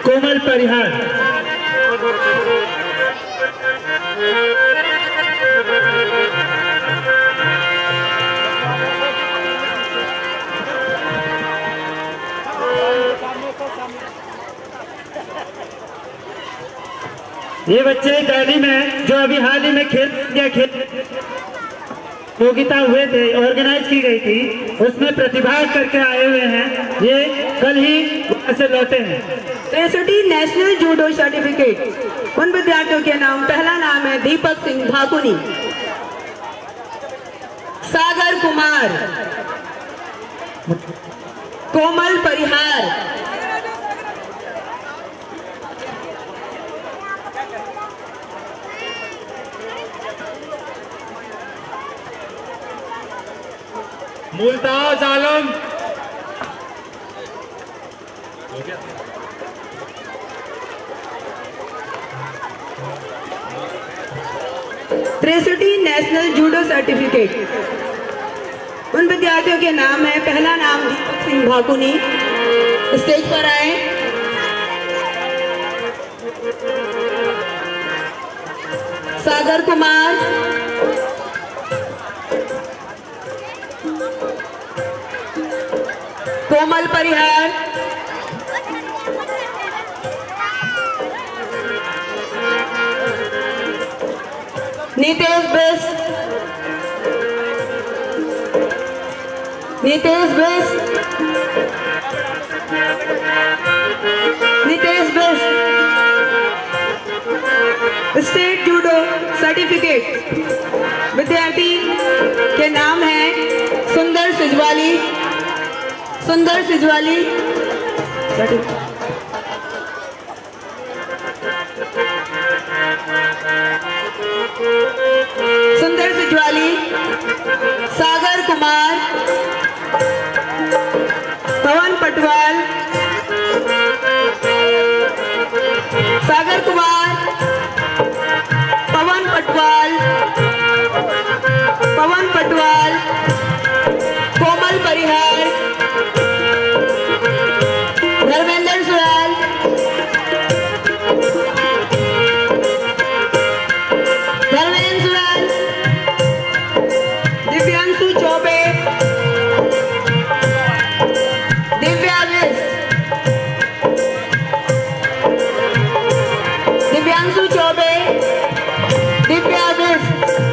कोमल परिहार। ये बच्चे दिल्ली में जो अभी हाल ही में खेल प्रतियोगिता हुए थे, ऑर्गेनाइज की गई थी, उसमें प्रतिभाग करके आए हुए हैं। ये कल ही वहां से लौटे हैं। 63 नेशनल जूडो सर्टिफिकेट उन विद्यार्थियों के नाम, पहला नाम है Deepak Singh Bhakuni, Sagar Kumar, Komal Parihar, Multaj Alam, 63 national judo certificate उन विद्यार्थियों के नाम है, पहला नाम दीपक सिंह भाकुनी, स्टेज पर आए। Sagar Kumar, Komal Parihar, Nitesh Bisht, Nitesh Bisht, state judo certificate विद्यार्थी के नाम है सुंदर सिजवाली, सुंदर सिजवाली, सुंदर सिजवाली, सागर कुमार, पवन पटवाल, सागर कुमार, पवन पटवाल, पवन पटवाल, कोमल परिहार, धर्मेंद्र सुराल, धर्मेंद्र सुराल, दिव्यांशु चौबे, दिव्या बिष्ट, दिव्यांशु चौबे, दिव्या बिष्ट,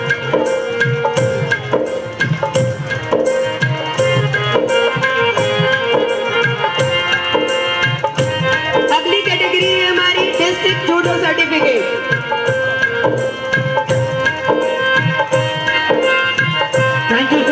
अगली कैटेगरी है हमारी district judo certificate. Thank you